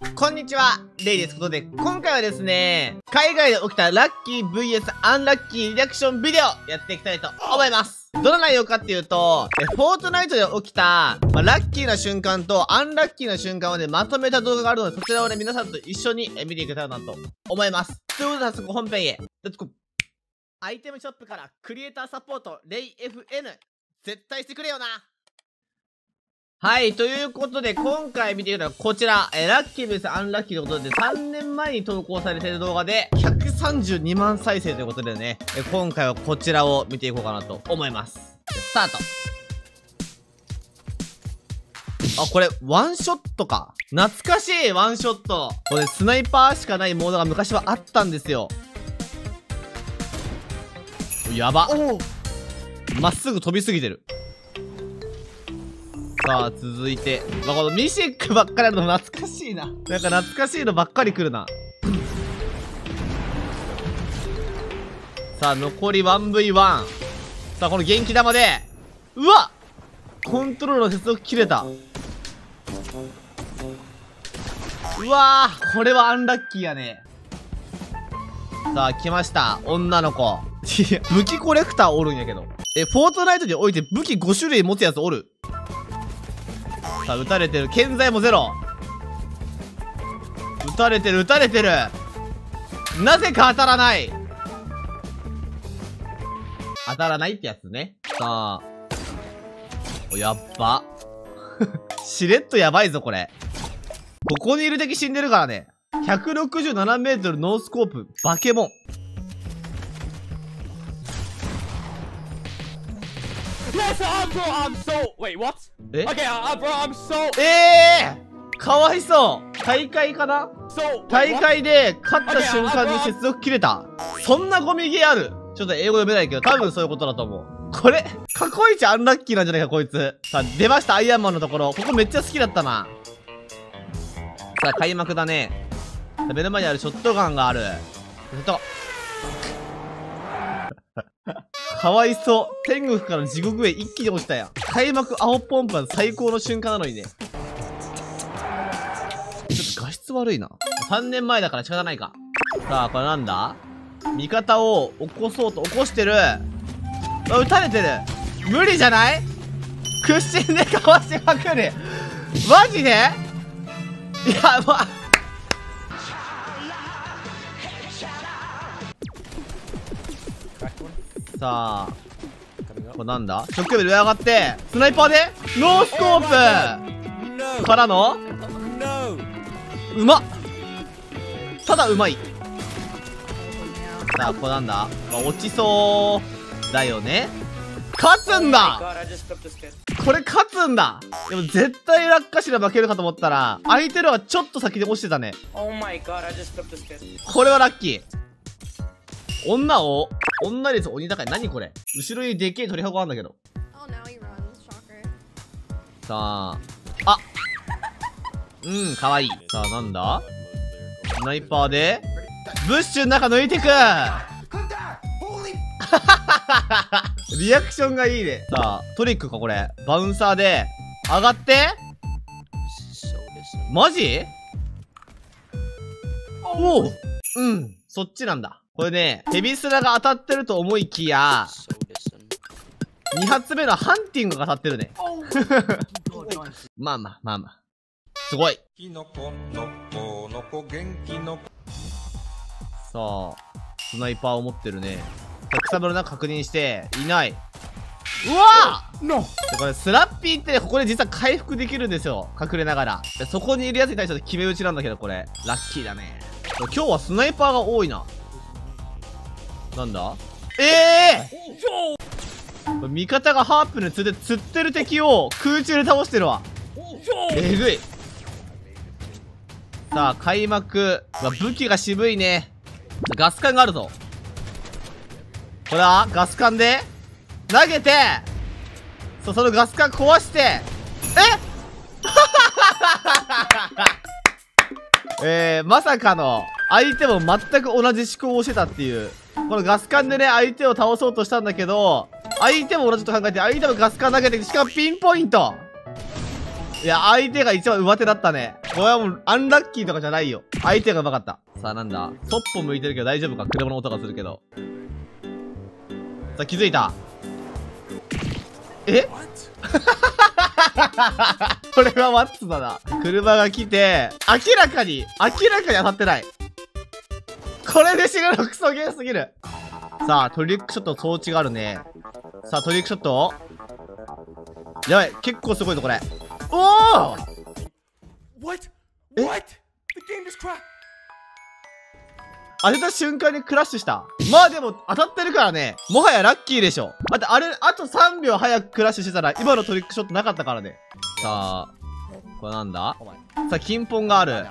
こんにちは、レイです。ことで、今回はですね、海外で起きたラッキー VS アンラッキーリアクションビデオやっていきたいと思います。どの内容かっていうと、フォートナイトで起きた、ラッキーな瞬間とアンラッキーな瞬間をね、まとめた動画があるので、そちらをね、皆さんと一緒に見ていけたらなと思います。ということで、早速本編へ。レッツゴー。アイテムショップからクリエイターサポート、レイ FN。絶対してくれよな。はい、ということで、今回見ていくのはこちら、ラッキー VS アンラッキーということで、3年前に投稿されている動画で、132万再生ということでね、今回はこちらを見ていこうかなと思います。スタート。あ、これ、ワンショットか。懐かしい、ワンショット。これ、スナイパーしかないモードが昔はあったんですよ。やば。まっすぐ飛びすぎてる。さあ、続いて。このミシックばっかりあるの懐かしいな。なんか懐かしいのばっかり来るな。さあ、残り 1v1。さあ、この元気玉で。うわっ！コントロールの接続切れた。うわー、これはアンラッキーやね。さあ、来ました。女の子。いや、武器コレクターおるんやけど。フォートナイトにおいて武器5種類持つやつおる。さあ、撃たれてる。健在もゼロ。撃たれてる、撃たれてる。なぜか当たらない。当たらないってやつね。さあ。やっば。しれっとやばいぞ、これ。ここにいる敵死んでるからね。167メートルノースコープ、バケモン。かわいそう。大会かな？大会で勝った瞬間に接続切れた。そんなゴミゲーある？ちょっと英語読めないけど、多分そういうことだと思う。これ、過去一アンラッキーなんじゃないか、こいつ。さあ、出ました、アイアンマンのところ。ここめっちゃ好きだったな。さあ、開幕だね。目の前にあるショットガンがある。かわいそう。天国から地獄へ一気に落ちたやん。開幕青ポンプは最高の瞬間なのにね。ちょっと画質悪いな。3年前だから仕方ないか。さあ、これなんだ？味方を起こそうと、起こしてる。あ、撃たれてる。無理じゃない？屈伸でかわしまくる。マジで？いや、まあ。さあ、これなんだ？ショックレベル上上がって、スナイパーでノースコープからのうまっ！ただうまい。さあ、これなんだ？落ちそうだよね。勝つんだ！これ勝つんだ！でも絶対落下しら負けるかと思ったら、相手のはちょっと先で落ちてたね。これはラッキー。女です、鬼高い。何これ？後ろにでっけえ鳥箱あんだけど。さあ。かわいい。さあ、なんだ？スナイパーで、ブッシュの中抜いてくリアクションがいいね。さあ、トリックか、これ。バウンサーで、上がってマジ？おう！そっちなんだ。これね、ヘビスラが当たってると思いきや、2発目のハンティングが当たってるね。まあ。すごい。さあ、スナイパーを持ってるね。草むらの中確認して、いない。うわっ！これ、スラッピーってね、ここで実は回復できるんですよ。隠れながら。そこにいるやつに対して決め打ちなんだけど、これ。ラッキーだね。今日はスナイパーが多いな。なんだ？味方がハープに釣ってる敵を空中で倒してるわ。えぐい。さあ、開幕。武器が渋いね。ガス管があるぞ。これはガス管で投げて、そのガス管壊して、まさかの相手も全く同じ思考をしてたっていう。このガス管でね、相手を倒そうとしたんだけど、相手も同じこと考えて、相手もガス管投げて、しかもピンポイント。いや、相手が一番上手だったね。 これはもう、アンラッキーとかじゃないよ。相手が上手かった。さあ、なんだそっぽ向いてるけど大丈夫か？車の音がするけど。さあ、気づいた。えこれはワッツだな。車が来て、明らかに当たってない。これで死ぬのクソゲーすぎる。さあ、トリックショット装置があるね。さあ、トリックショットやばい、結構すごいぞ、これ。おー当てた瞬間にクラッシュした。まあでも、当たってるからね。もはやラッキーでしょ。あと3秒早くクラッシュしてたら、今のトリックショットなかったからね。さあ、これなんだ？さあ、金ポンがある。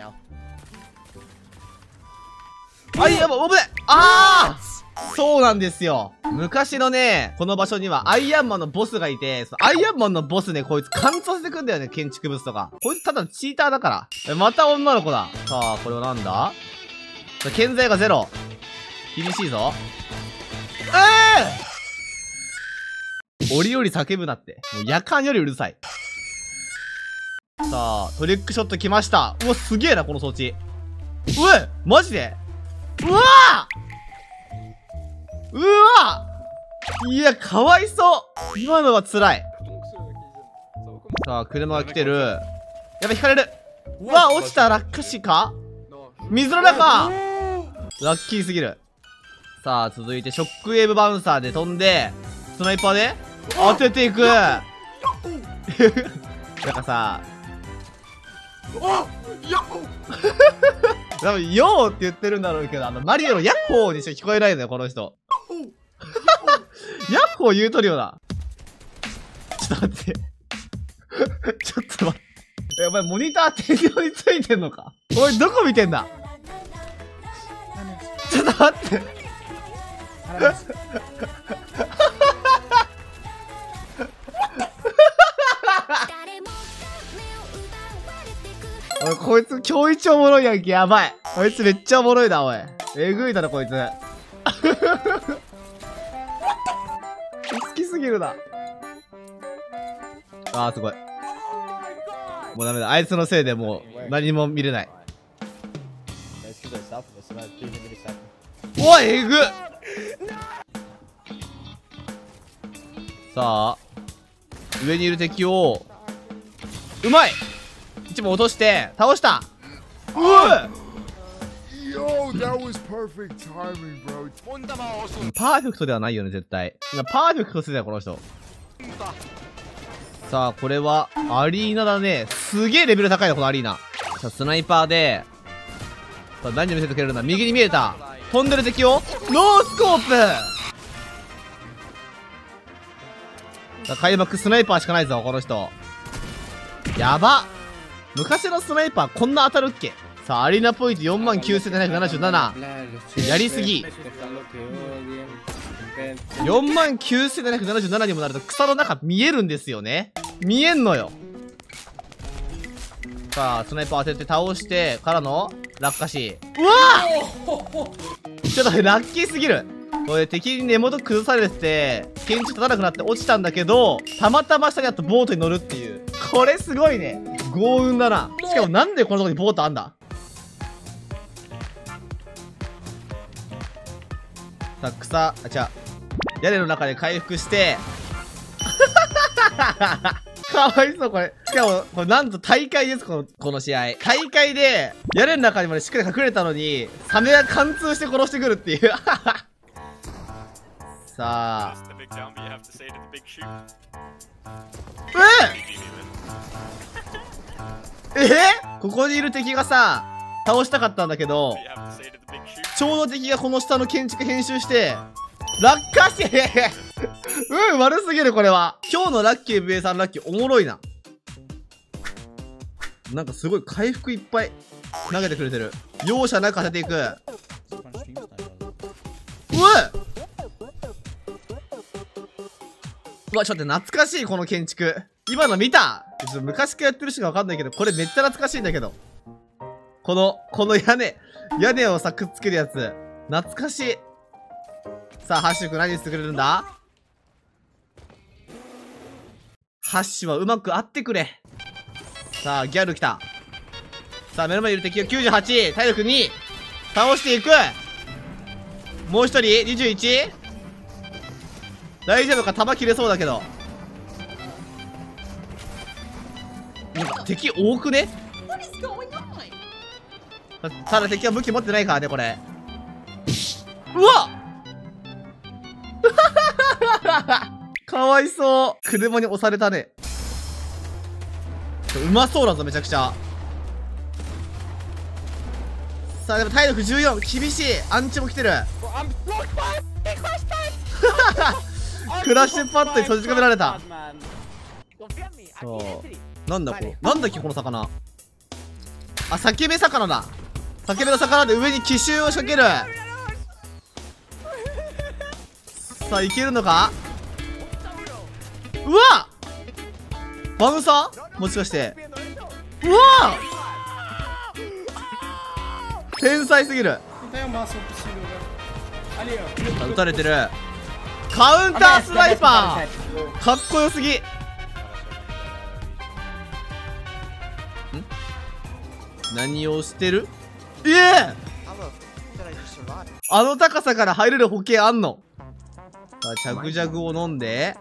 あ、やばい、危ない。あーそうなんですよ。昔のね、この場所にはアイアンマンのボスがいて、アイアンマンのボスね、こいつ貫通してくんだよね、建築物とか。こいつただのチーターだから。また女の子だ。さあ、これはなんだ？建材がゼロ。厳しいぞ。折々叫ぶなって。もう夜間よりうるさい。さあ、トリックショット来ました。うわ、すげえな、この装置。マジで？うわいや、かわいそう。今のは辛い。さあ、車が来てる。やばい、引かれる。落ちた。落下死か？水の中。ラッキーすぎる。さあ、続いてショックウェーブバウンサーで飛んで、スナイパーで当てていく。なんかさ、多分、ヨーって言ってるんだろうけど、マリオのヤッホーにしか聞こえないんだよ、この人。ヤッホー言うとるよな。ちょっと待って。ちょっと待って。お前、モニター天井についてんのか？おい、どこ見てんだ？ちょっと待って。おい、こいつ今日一おもろいやんけ。やばい。こいつめっちゃおもろいな、おい。えぐいだろ、こいつ。好きすぎるな。あー、すごい。もうダメだ。あいつのせいでもう何も見れない。おい、えぐっ。さあ、上にいる敵を、うまい！一問落として、倒した！パーフェクトではないよね、絶対。今、パーフェクトしてたよ、この人。さあ、これは、アリーナだね。すげえレベル高いな、このアリーナ。さあ、スナイパーで、さあ、何を見せてくれるんだ？右に見えた。飛んでる敵を、ノースコープ！さあ、開幕スナイパーしかないぞ、この人。やば！昔のスナイパーこんな当たるっけ？さあ、アリーナポイント49,777。やりすぎ。49,777にもなると草の中見えるんですよね。見えんのよ。さあ、スナイパー当てて倒してからの落下し。うわー！ちょっとラッキーすぎる。これ敵に根元崩されて、拳銃立たなくなって落ちたんだけど、たまたま下にあったボートに乗るっていう。これすごいね。強運だな。しかもなんでこのとこにボートあんだ？さあ、屋根の中で回復して。かわいそう、これ。しかも、これなんと大会です、この試合。大会で、屋根の中にまでしっかり隠れたのに、サメが貫通して殺してくるっていう。さあ。ここにいる敵がさ、倒したかったんだけど、ちょうど敵がこの下の建築編集して、落下し悪すぎる、これは。今日のラッキー VS ラッキーおもろいな。なんかすごい回復いっぱい投げてくれてる。容赦なく当てていく。うわ、ちょっと懐かしい、この建築。今の見た？ちょっと昔からやってる人がわかんないけど、これめっちゃ懐かしいんだけど。この屋根をさ、くっつけるやつ。懐かしい。さあ、ハッシュ君何してくれるんだ？ハッシュはうまく合ってくれ。さあ、ギャル来た。 さあ、目の前にいる敵が98、体力2、倒していく。もう一人、21。大丈夫か？弾切れそうだけど。敵多くね？ただ敵は武器持ってないからね、これ。うわっかわいそう。車に押されたね。うまそうだぞ、めちゃくちゃ。さあ、でも体力14。厳しい。アンチも来てる。クラッシュパッドに閉じ込められた。そう。なんだこれ。なんだっけ、この魚。あ、裂け目魚だ。裂け目の魚で上に奇襲を仕掛ける。さあ、いけるのか？うわ！バウンサー？もしかして。うわ！天才すぎる。撃たれてる。カウンタースナイパーかっこよすぎ。何をしてる？あの高さから入れる保険あんの？さあ、チャグジャグを飲んで、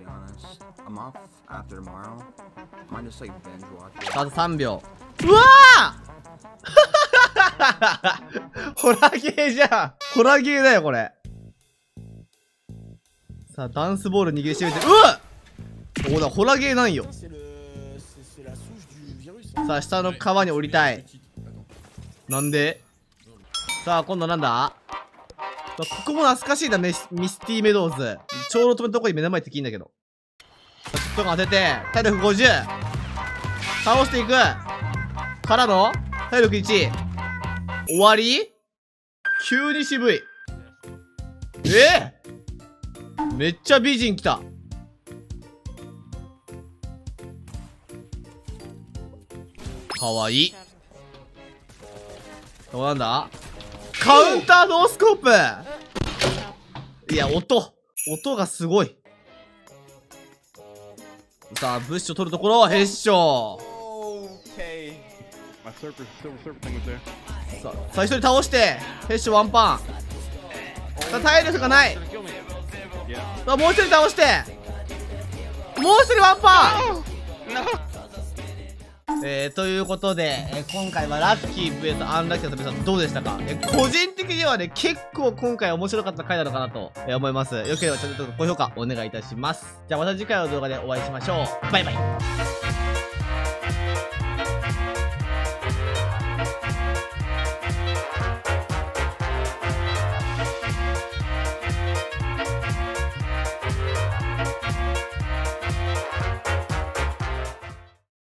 あと3秒。うわーホラーゲーじゃん。ホラーゲーだよ、これ。さあ、ダンスボール握りしめて、うわっおだ、ホラーゲーなんよ。さあ、下の川に降りたい。なんで？さあ、今度なんだ？ここも懐かしいな、ミスティーメドウズ。ちょうど止めたとこに目の前敵いいんだけど。ちょっと当てて、体力50。倒していく。からの、体力1。終わり？急に渋い。めっちゃ美人来た。かわいい。どうなんだ？カウンターノースコープ。いや、音がすごい。さあ、ブッシュを取るところ、ヘッショー。さあ、最初に倒して、ヘッシュワンパン。さあ、体力がない。さあ、もう一人倒して、もう一人ワンパン。ということで、今回はラッキー VS アンラッキーの皆さんどうでしたか？個人的にはね、結構今回面白かった回なのかなと、思います。よければチャンネル登録、高評価お願いいたします。じゃあまた次回の動画でお会いしましょう。バイバイ。